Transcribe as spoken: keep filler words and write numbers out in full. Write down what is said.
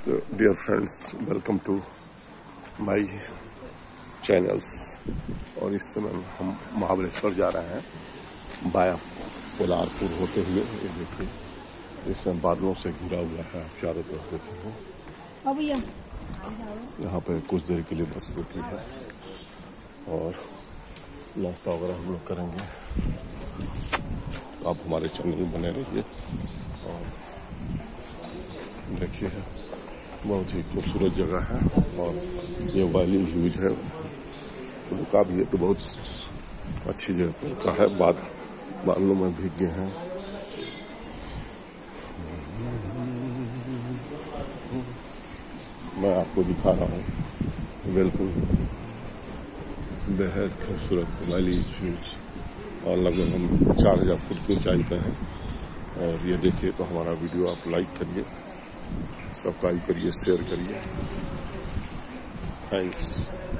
तो dear friends, welcome to my channels. और इस समय हम महाबलेश्वर जा रहे हैं बाया कोलारपुर होते हुए। ये देखिए, इसमें बादलों से घिरा हुआ है, आप चारों तरफ देखेंगे। यहाँ पे कुछ देर के लिए बस रुकी है और नाश्ता वगैरह हम लोग करेंगे। आप हमारे चैनल में बने रहिए और देखिए, बहुत ही खूबसूरत जगह है। और ये वैली ह्यूज है, रुका भी है तो बहुत अच्छी जगह का है। बाद बादलों में भीग गए हैं। मैं आपको दिखा रहा हूँ, बिल्कुल बेहद खूबसूरत वैली ह्यूज। और लगभग हम चार हजार फुट की ऊंचाई पे हैं। और ये देखिए, तो हमारा वीडियो आप लाइक करिए, सब्सक्राइब करिए, शेयर करिए। थैंक्स।